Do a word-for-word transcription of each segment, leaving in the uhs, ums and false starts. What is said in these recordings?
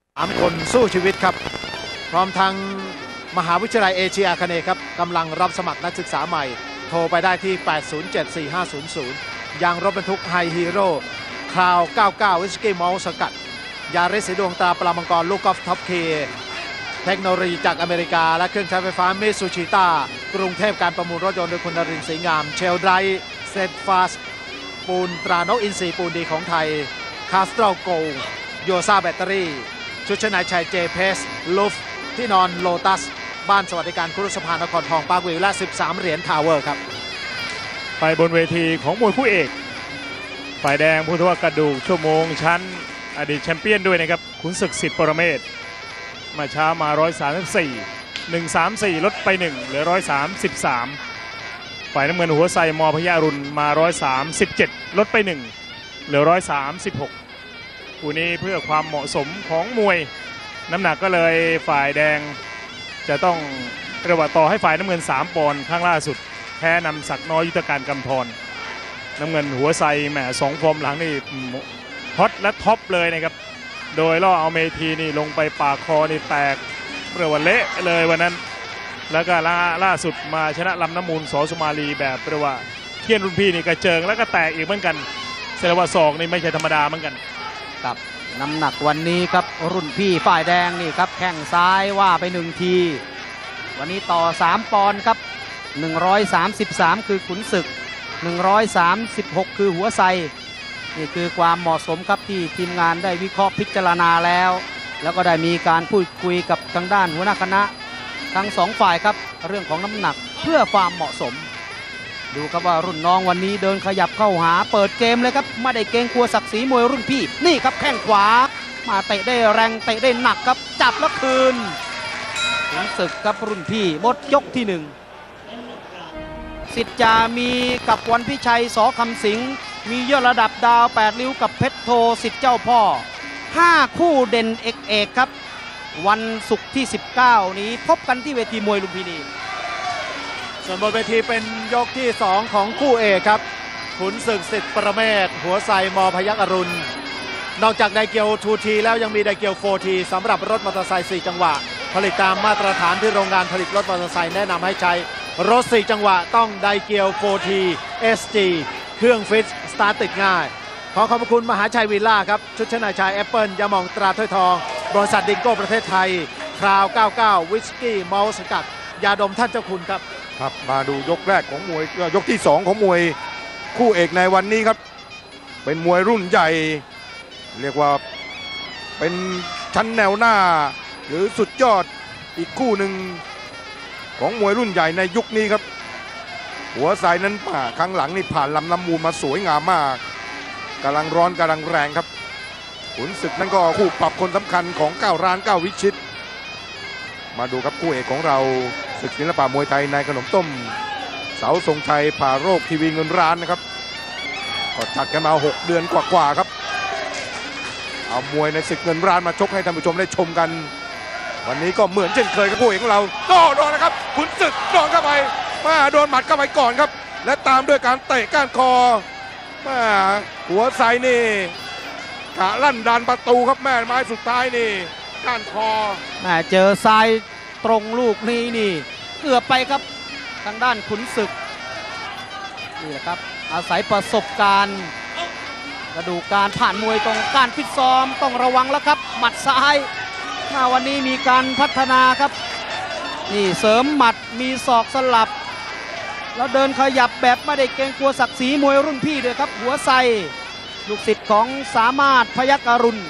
สามคนสู้ชีวิตครับพร้อมทั้งมหาวิทยาลัยเอเชียอาคเนย์ครับกำลังรับสมัครนักศึกษาใหม่โทรไปได้ที่ แปด ศูนย์ เจ็ด สี่ ห้า ศูนย์ ศูนย์ ยางรถบรรทุกไฮฮีโร่คราว เก้าสิบเก้า วิสกี้มอลต์สกัดยาริสสีดวงตาปลามังกรลูกกอล์ฟท็อปเคเทคโนโลยีจากอเมริกาและเครื่องใช้ไฟฟ้ามิตซูชิต้ากรุงเทพการประมูลรถยนต์โดยคุณนรินทร์ศรีงามเชลไดร์เซตฟาสปูนตรานกอินทรีปูนดีของไทยคาสตรอโกโยซาแบตเตอรี่ชุดชั้นในชายเจเพสลูฟที่นอนโลตัสบ้านสวัสดิการครุสภานครทองปากวิวและสิบสามเหรียญทาวเวอร์ครับไปบนเวทีของมวยคู่เอกฝ่ายแดงผู้ทว่ากระดูกชั่วโมงชั้นอดีตแชมเปี้ยนด้วยนะครับขุนศึกสิทธิ์ปรเมศมาช้ามาหนึ่งร้อยสามสิบสี่ หนึ่งร้อยสามสิบสี่ลดไปหนึ่งเหลือหนึ่งร้อยสามสิบสามฝ่ายน้ำเงินหัวไซมอพยารุณมาหนึ่งร้อยสามสิบเจ็ดลดไปหนึ่งเหลือหนึ่งร้อยสามสิบหกคู่นี้เพื่อความเหมาะสมของมวยน้ำหนักก็เลยฝ่ายแดงจะต้องเรียกว่าต่อให้ฝ่ายน้ำเงินสามปอนด์ข้างล่าสุดแพ้นำศักน้อยยุทธการกำธรน้ำเงินหัวไซแหมสองฟอร์มหลังนี่ฮอตและท็อปเลยนะครับโดยล่อเอาเมทีนี่ลงไปปากคอนี่แตกเรียกว่าเละเลยวันนั้นแล้วก็ล่าล่าสุดมาชนะลำน้ำมูลสอสุมาลีแบบเรียกว่าเคี่ยนรุ่นพี่นี่กระเจิงแล้วก็แตกอีกเหมือนกันแสดงว่าศอกนี่ไม่ใช่ธรรมดาเหมือนกันครับน้ำหนักวันนี้ครับรุ่นพี่ฝ่ายแดงนี่ครับแข้งซ้ายว่าไปหนึ่งทีวันนี้ต่อสามปอนด์ครับหนึ่งร้อยสามสิบสามคือขุนศึกหนึ่งร้อยสามสิบหกคือหัวไซนี่คือความเหมาะสมครับที่ทีมงานได้วิเคราะห์พิจารณาแล้วแล้วก็ได้มีการพูดคุยกับทางด้านหัวหน้าคณะทั้งสองฝ่ายครับเรื่องของน้ำหนักเพื่อความเหมาะสมดูครับว่ารุ่นน้องวันนี้เดินขยับเข้าหาเปิดเกมเลยครับไม่ได้เกรงกลัวศักดิ์ศรีมวยรุ่นพี่นี่ครับแข้งขวามาเตะได้แรงเตะได้หนักครับจับแล้วคืนขุนศึกครับรุ่นพี่หมดยกที่หนึ่งสิทธิ์จามีกับวันพิชัยสอคำสิงห์มียอดระดับดาวแปดริ้วกับเพชรโทสิทธิ์เจ้าพ่อห้าคู่เด่นเอกเอกครับวันศุกร์ที่สิบเก้านี้พบกันที่เวทีมวยลุมพินีส่วนบนเวทีเป็นยกที่สองของคู่เอกครับขุนศึกสิทธิ์ประเมศหัวไซมอพยัคฆ์อรุณนอกจากไดเกียว ทู ที แล้วยังมีไดเกียว โฟร์ ที สำหรับรถมอเตอร์ไซค์สี่จังหวะผลิตตามมาตรฐานที่โรงงานผลิตรถมอเตอร์ไซค์แนะนำให้ใช้รถสี่จังหวะต้องไดเกียว โฟร์ ที เอส จี เครื่องฟิตสตาร์ทติดง่ายขอขอบคุณมหาชัยวิลล่าครับชุดชั้นในชายแอปเปิลยาหม่องตราถ้วยทองบริษัทดิงโก้ประเทศไทยคราว เก้าสิบเก้า วิสกี้มอลต์สกัดยาดมท่านเจ้าคุณครับครับมาดูยกแรกของมวยยกที่สองของมวยคู่เอกในวันนี้ครับเป็นมวยรุ่นใหญ่เรียกว่าเป็นชั้นแนวหน้าหรือสุดยอดอีกคู่หนึ่งของมวยรุ่นใหญ่ในยุคนี้ครับหัวไซนั้นป่าครั้งหลังนี่ผ่านลำน้ำมูลมาสวยงามมากกำลังร้อนกำลังแรงครับขุนศึกนั้นก็คู่ปรับคนสำคัญของเก้าร้านเก้าวิชิตมาดูครับคู่เอกของเราศึกศิลปะมวยไทยในขนมต้มเสาทรงชัยผ่าโรคทีวีเงินร้านนะครับก็จัดกันมาหกเดือนกว่าๆครับเอามวยในศึกเงินร้านมาชกให้ท่านผู้ชมได้ชมกันวันนี้ก็เหมือนเช่นเคยกับคู่เอกของเราโดนโดนนะครับขุนศึกโดนเข้าไปมาโดนหมัดเข้าไปก่อนครับและตามด้วยการเตะก้านคอมาหัวไซนี่กะลั่นดันประตูครับแม่ไม้สุดท้ายนี่ก้านคอแม่เจอซ้ายตรงลูกนี้นี่เกือบไปครับทางด้านขุนศึกนี่แหละครับอาศัยประสบการณ์กระดูกการผ่านมวยตรงการฟิตซ้อมต้องระวังแล้วครับหมัดซ้ายมาวันนี้มีการพัฒนาครับนี่เสริมหมัดมีศอกสลับแล้วเดินขยับแบบไม่ได้เกรงกลัวศักดิ์ศรีมวยรุ่นพี่เลยครับหัวไซลูกศิษย์ของสามารถพยัคฆ์อรุณ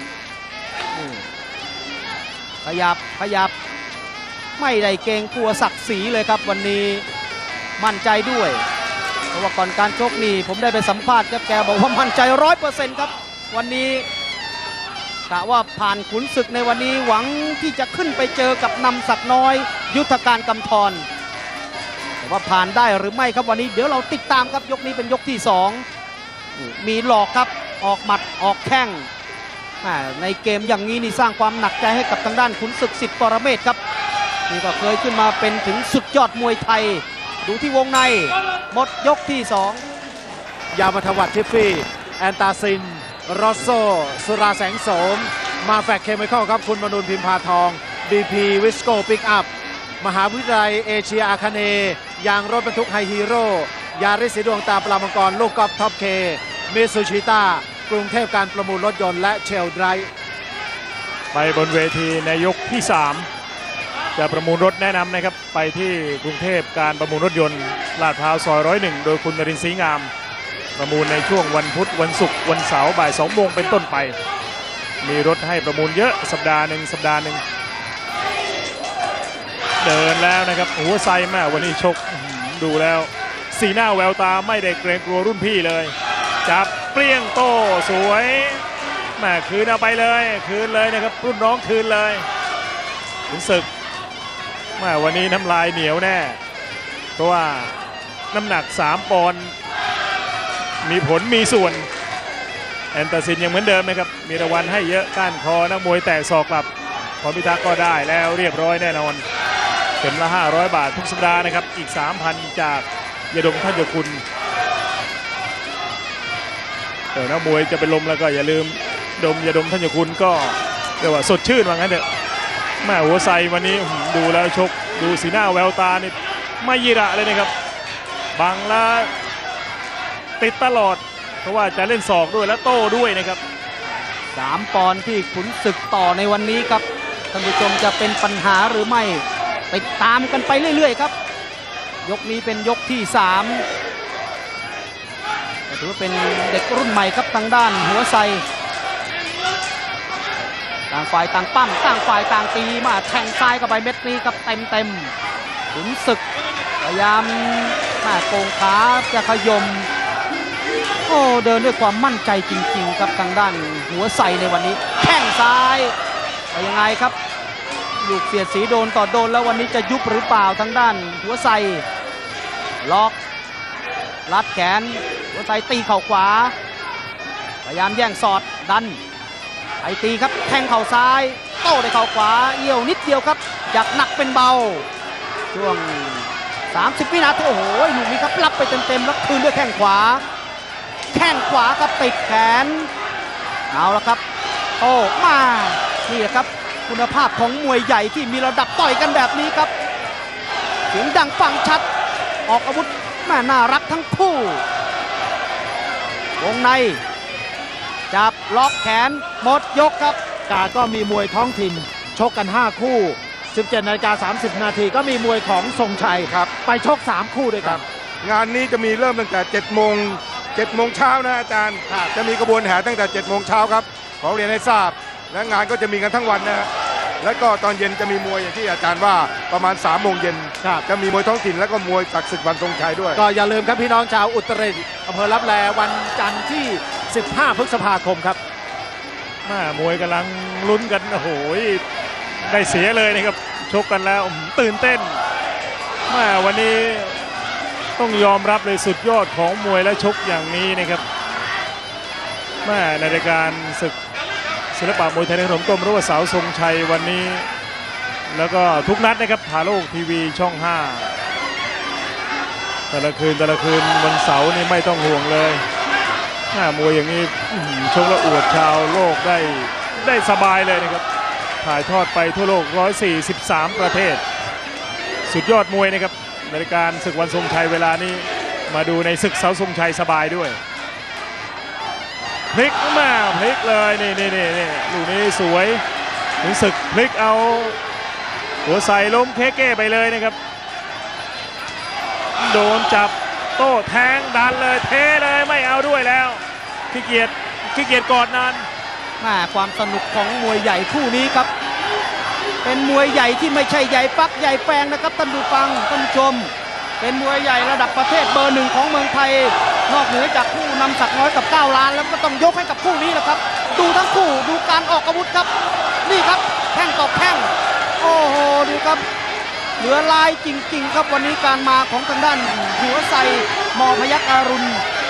ขยับขยับไม่ได้เกรงกลัวศักดิ์ศรีเลยครับวันนี้มั่นใจด้วยเพราะว่าก่อนการชกนี่ผมได้ไปสัมภาษณ์กับแกบอกว่ามั่นใจร้อยเปอร์เซ็นต์ครับวันนี้กะว่าผ่านขุนศึกในวันนี้หวังที่จะขึ้นไปเจอกับนำศักน้อยยุทธการกำธรแต่ว่าผ่านได้หรือไม่ครับวันนี้เดี๋ยวเราติดตามครับยกนี้เป็นยกที่สองมีหลอกครับออกหมัดออกแข้งในเกมอย่างนี้นี่สร้างความหนักใจให้กับทางด้านขุนศึกสิทธิ์ปรเมศครับนี่ก็เคยขึ้นมาเป็นถึงสุดยอดมวยไทยดูที่วงในหมดยกที่สองยามาทวัตทิฟฟี่แอนตาซินรอสโซสุราแสงโสมมาแฟกเคมีคอลครับคุณมนูนพิมพาทอง บี พี วิสโก้ปิกอัพมหาวิทยาลัยเอเชียอาคาเนย์ยางรถบรรทุกไฮฮีโร่ยาริสสีดวงตาปลามังกรลูกกอล์ฟท็อปเคมิซูชิต้ากรุงเทพการประมูลรถยนต์และเชลไดรฟ์ไปบนเวทีในยกที่สามจะประมูลรถแนะนำนะครับไปที่กรุงเทพการประมูลรถยนต์ลาดพร้าวซอยร้อยหนึ่งโดยคุณนรินทร์ศรีงามประมูลในช่วงวันพุธวันศุกร์วันเสาร์บ่ายสองโมงเป็นต้นไปมีรถให้ประมูลเยอะสัปดาห์หนึ่งสัปดาห์หนึ่งเดินแล้วนะครับหัวไซแม่วันนี้ชกดูแล้วสีหน้าแววตาไม่ได้เกรงกลัวรุ่นพี่เลยจับเปรี้ยงโต้สวยแม่คืนเอาไปเลยคืนเลยนะครับรุ่นน้องคืนเลยขุนศึกแม่วันนี้น้ำลายเหนียวแน่เพราะว่าน้ำหนักสามปอนด์มีผลมีส่วนแอนตาซินยังเหมือนเดิมนะครับมีรางวัลให้เยอะก้านคอนักมวยแตกศอกกลับพรพิทักษ์ก็ได้แล้วเรียบร้อยแน่นอนเข็มละห้าร้อยบาททุกสัปดาห์นะครับอีก สามพัน จากยาดมท่านเจ้าคุณแต่นักมวยจะเป็นลมแล้วก็อย่าลืมดมยาดมท่านเจ้าคุณก็เรียกว่าสดชื่นว่างั้นเถอะแม่หัวไซวันนี้ดูแล้วชกดูสีหน้าแววตานี่ไม่ยีระเลยนะครับบังละติดตลอดเพราะว่าจะเล่นศอกด้วยและโต้ด้วยนะครับสามปอนด์ที่ขุนศึกต่อในวันนี้ครับท่านผู้ชมจะเป็นปัญหาหรือไม่ติดตามกันไปเรื่อยๆครับยกนี้เป็นยกที่สามถือว่าเป็นเด็กรุ่นใหม่ครับทางด้านหัวไซต่างฝ่ายต่างปั้มต่างฝ่ายต่างตีมาแทงซ้ายเข้าไปเม็ดนี้ครับเต็มเต็มขุนศึกพยายามหน้าโกงขาจะขยมโอ้เดินด้วยความมั่นใจจริงๆครับทางด้านหัวไซในวันนี้แข้งซ้ายไปยังไงครับลูกเสียดสีโดนต่อโดนแล้ววันนี้จะยุบหรือเปล่าทางด้านหัวไซล็อกลัดแขนหัวไซตีเข่าขวาพยายามแย่งสอดดันไอตีครับแทงเข่าซ้ายโต้ด้วยเข่าขวาเอี่ยวนิดเดียวครับอยากหนักเป็นเบาช่วงสามสิบวินาทีโอ้โหลูกนี้ครับรับไปเต็มๆแล้วคืนด้วยแข้งขวาแข้งขวาครับติดแขนเอาละครับโอ้มานี่ครับคุณภาพของมวยใหญ่ที่มีระดับต่อยกันแบบนี้ครับเสียงดังฟังชัดออกอาวุธแม่น่ารักทั้งคู่วงในจับล็อกแขนหมดยกครับกาก็มีมวยท้องถิ่นชกกันห้าคู่สิบเจ็ดนาฬิกาสามสิบนาทีก็มีมวยของทรงชัยครับไปชกสามคู่ด้วยกันงานนี้จะมีเริ่มตั้งแต่เจ็ดโมงเจ็ดโมงเช้านะอาจารย์จะมีกระบวนแห่ตั้งแต่เจ็ดโมงเช้าครับขอเรียนให้ทราบและงานก็จะมีกันทั้งวันนะแล้วก็ตอนเย็นจะมีมวยอย่างที่อาจารย์ว่าประมาณสามโมงเย็นจะมีมวยท้องถิ่นแล้วก็มวยจากศึกวันทรงชัยด้วยก็อย่าลืมครับพี่น้องชาวอุตรดิตถ์อำเภอรับแลวันจันทร์ที่สิบห้าพฤษภาคมครับมามวยกำลังลุ้นกันโอ้โหได้เสียเลยนะครับชกกันแล้วตื่นเต้นมาวันนี้ต้องยอมรับเลยสุดยอดของมวยและชกอย่างนี้นะครับมาในรายการศึกศิลปะมวยไทยในขนมต้มหรือว่าสาวทรงชัยวันนี้แล้วก็ทุกนัดนะครับผ่าโลกทีวีช่องห้าแต่ละคืนแต่ละคืนวันเสาร์นี่ไม่ต้องห่วงเลยหน้ามวยอย่างนี้ชกและอวดชาวโลกได้ได้สบายเลยนะครับถ่ายทอดไปทั่วโลกหนึ่งร้อยสี่สิบสามประเทศสุดยอดมวยนะครับในรายการศึกวันทรงชัยเวลานี้มาดูในศึกเสาทรงชัยสบายด้วยพลิกมาพลิกเลยนี่นี่นี่นี่ลูกนี้สวยขุนศึกพลิกเอาหัวใส่ล้มเคเก้ไปเลยนะครับโดนจับโต้แทงดันเลยเทเลยไม่เอาด้วยแล้วขี้เกียจขี้เกียจกอดนานมาความสนุกของมวยใหญ่คู่นี้ครับเป็นมวยใหญ่ที่ไม่ใช่ใหญ่ปักใหญ่แปลงนะครับท่านผู้ฟังท่านผู้ชมเป็นมวยใหญ่ระดับประเทศเบอร์หนึ่งของเมืองไทยนอกเหนือจากคู่นำศักดิ์น้อยกับเก้าล้านแล้วก็ต้องยกให้กับคู่นี้แหละครับดูทั้งคู่ดูการออกอาวุธครับนี่ครับแข้งต่อแข้งโอ้โหดูครับเหลือลายจริงๆครับวันนี้การมาของทางด้านหัวไซมอพยัคฆ์อรุณ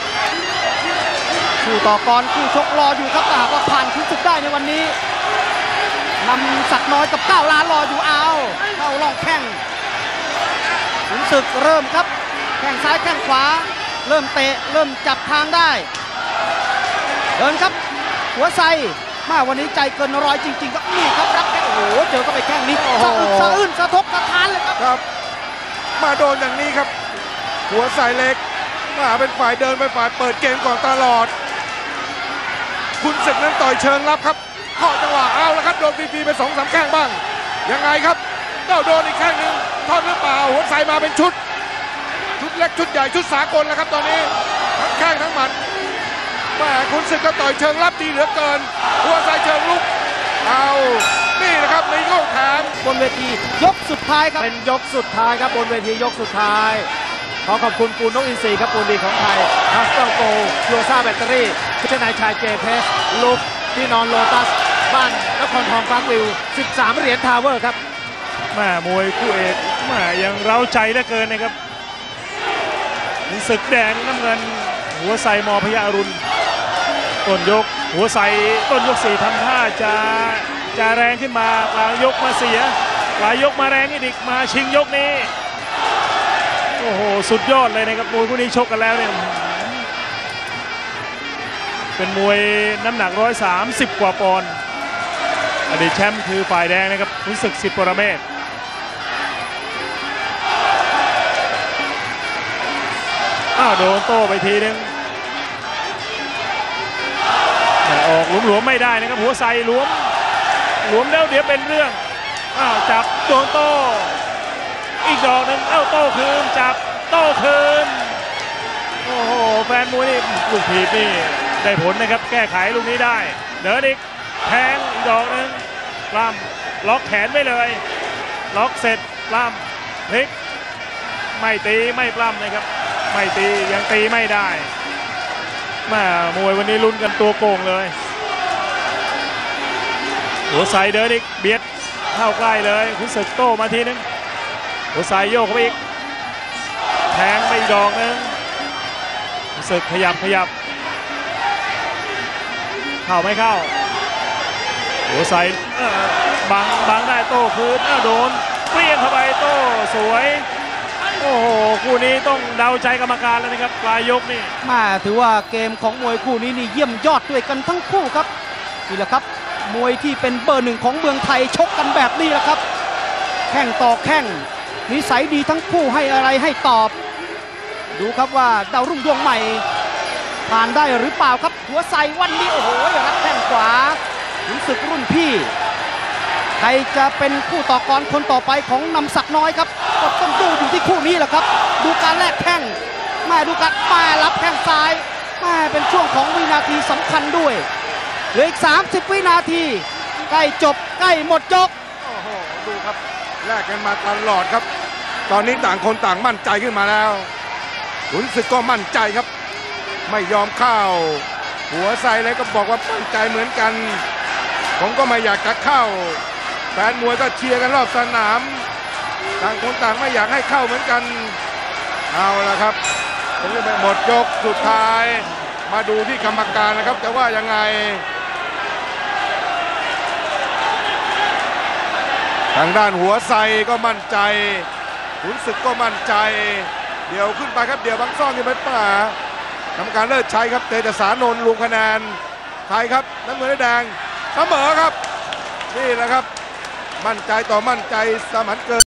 คู่ต่อกรคู่ชกรออยู่ครับถ้าหากว่าผ่านขุนศึกได้ในวันนี้นำศักดิ์น้อยกับเก้าล้านรออยู่เอาเข้าล่องแข้งขุนศึกเริ่มครับแข้งซ้ายแข้งขวาเริ่มเตะเริ่มจับทางได้เดินครับหัวไซมาวันนี้ใจเกินร้อยจริงๆครับนี่ครับรับแข้งโอ้โหเจอก็ไปแข้งนี้สะอึกสะอื้นสะทกสะท้านเลยครับครับมาโดนอย่างนี้ครับหัวใส่เล็กมาเป็นฝ่ายเดินเป็นฝ่ายเปิดเกมก่อนตลอดคุณศึกนั้นต่อยเชิงรับครับเข้าจังหวะเอาแล้วครับโดนฟรีๆไปสองสามแข้งบ้างยังไงครับเต้าโดนอีกแข้งหนึ่งทอดหรือเปล่าหัวใส่มาเป็นชุดชุดเล็กชุดใหญ่ชุดสากลแล้วครับตอนนี้ทั้งแข้งทั้งหมัดแม่คุณศึกก็ต่อยเชิงรับดีเหลือเกินหัวใส่เชิงลุกเอานี่นะครับในโลกแถมบนเวทียกสุดท้ายครับเป็นยกสุดท้ายครับบนเวทียกสุดท้ายขอขอบคุณปูนนกอินทรีครับปูนดีของไทยฮัสเตอร์โกยูซ่าแบตเตอรี่พิชนายชายเจเพสลุกที่นอนโลตัสบ้านนครทองฟ้าวิวสิบสามเหรียญทาวเวอร์ครับแม่มวยคู่เอกแม่ยังเร้าใจเหลือเกินนะครับศึกแดงน้ำเงินหัวไซมอพยาอรุณต้นยกหัวไซต้นยกสี่ทำท่าจะจะแรงขึ้นมากลางยกมาเสียกลางยกมาแรงอีกมาชิงยกนี้โอ้โหสุดยอดเลยนะครับมวยคู่นี้ชกกันแล้วเนี่ยเป็นมวยน้ำหนักร้อยสามสิบกว่าปอนด์อดีตแชมป์คือฝ่ายแดงนะครับขุนศึกสิทธิ์ปรเมศอ้าวโดนโต้ไปทีนึงแต่ออกหลวมๆไม่ได้นะครับหัวไซหลวมหลวมแล้วเดี๋ยวเป็นเรื่องอ้าวจับโดนโต้อีกดอกหนึ่งเอ้าโต้คืนจับโต้คืนโอ้โหแฟนมวยนี่ลูกถีบนี่ได้ผลนะครับแก้ไขลูกนี้ได้เดินอีกแทงอีกดอกหนึ่งล่ำล็อกแขนไว้เลยล็อกเสร็จล่ำพลิกไม่ตีไม่ปล้ำนะครับไม่ตียังตีไม่ได้แม่มวยวันนี้ลุ้นกันตัวโกงเลยหัวไซเดินอีกเบียดเข้าใกล้เลยขุนศึกโต้มาทีนึงหัวไซโยกเข้าไปอีกแทงไปอีกดอกนึงขุนศึกขยับขยับเข้าไม่เข้าหัวไซบังบังได้โต้คืนโดนเปรี้ยงเข้าไปโต้สวยโอ้โหคู่นี้ต้องเดาใจกรรมการแล้วนะครับปลายยกนี่มาถือว่าเกมของมวยคู่นี้นี่เยี่ยมยอดด้วยกันทั้งคู่ครับนี่แหละครับมวยที่เป็นเบอร์หนึ่งของเมืองไทยชกกันแบบนี้แหละครับแข้งต่อแข้งนิสัยดีทั้งคู่ให้อะไรให้ตอบดูครับว่าดาวรุ่งดวงใหม่ผ่านได้หรือเปล่าครับหัวไซวันนี้โอ้โหรับแข้งขวาขุนศึกรุ่นพี่ใครจะเป็นคู่ต่อกรคนต่อไปของนำศักดิ์น้อยครับก็ต้องดูอยู่ที่คู่นี้แหละครับดูการแลกแข้งแม่ดูการมารับแข้งซ้ายแม่เป็นช่วงของวินาทีสำคัญด้วยเหลืออีกสามสิบวินาทีใกล้จบใกล้หมดยกโอ้โหดูครับแลกกันมาตลอดครับตอนนี้ต่างคนต่างมั่นใจขึ้นมาแล้วขุนศึกก็มั่นใจครับไม่ยอมเข้าหัวไซเลยก็บอกว่ามั่นใจเหมือนกันผมก็ไม่อยากจะเข้าแฟนมวยก็เชียร์กันรอบสนามต่างคนต่างไม่อยากให้เข้าเหมือนกันเอาละครับเป็นเรื่องหมดยกสุดท้ายมาดูที่กรรมการนะครับจะว่ายังไงทางด้านหัวไซก็มั่นใจขุนศึกก็มั่นใจเดี๋ยวขึ้นไปครับเดี๋ยวบางซ่อนที่เป็นป่ากรรมการเลิศชัยครับเตชะสานนท์รวมคะแนนไทยครับน้ำเงินแดงเสมอครับนี่แหละครับมั่นใจต่อมั่นใจสมันเกิน